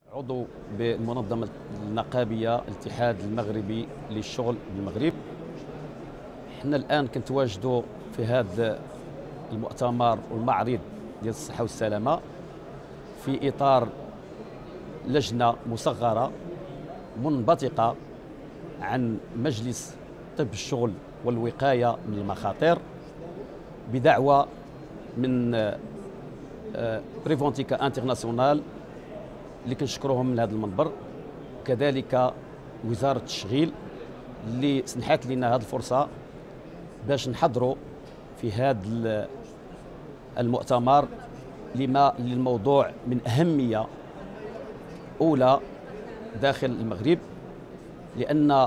عضو بالمنظمة النقابية الاتحاد المغربي للشغل بالمغرب. احنا الآن كنتواجدوا في هذا المؤتمر والمعرض ديال الصحة والسلامة في إطار لجنة مصغرة منبثقة عن مجلس طب الشغل والوقاية من المخاطر بدعوة من بريفونتيكا انترناسيونال اللي كنشكروهم من هذا المنبر، كذلك وزارة التشغيل اللي سنحت لنا هذه الفرصة باش نحضروا في هذا المؤتمر للموضوع من أهمية أولى داخل المغرب، لأن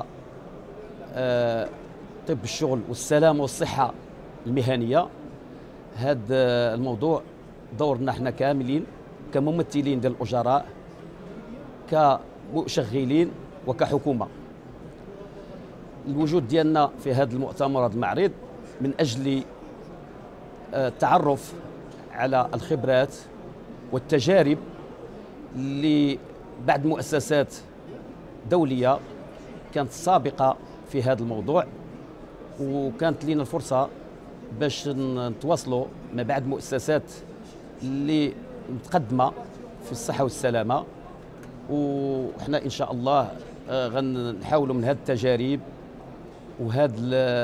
طب الشغل والسلامة والصحة المهنية هذا الموضوع دورنا احنا كاملين كممثلين ديال الأجراء كمشغلين وكحكومة. الوجود ديالنا في هذا المؤتمر هذا المعرض من أجل التعرف على الخبرات والتجارب لبعض مؤسسات دولية كانت سابقة في هذا الموضوع، وكانت لنا الفرصة باش نتواصلوا مع بعض المؤسسات اللي متقدمة في الصحة والسلامة، وإحنا إن شاء الله غنحاولوا من هذه التجارب وهذا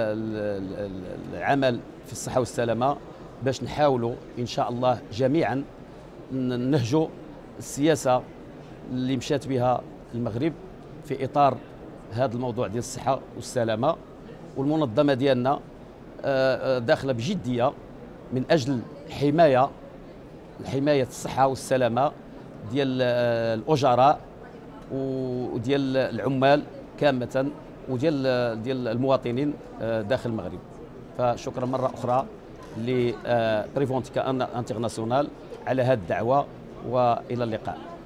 العمل في الصحة والسلامة باش نحاولوا إن شاء الله جميعا نهجوا السياسة اللي مشات بها المغرب في إطار هذا الموضوع ديال الصحة والسلامة. والمنظمة ديالنا داخلة بجدية من أجل حماية الصحة والسلامة ديال الأجراء وديال العمال كامة وديال المواطنين داخل المغرب. فشكرا مرة أخرى لبريفونتيكا انترناسيونال على هذه الدعوة، وإلى اللقاء.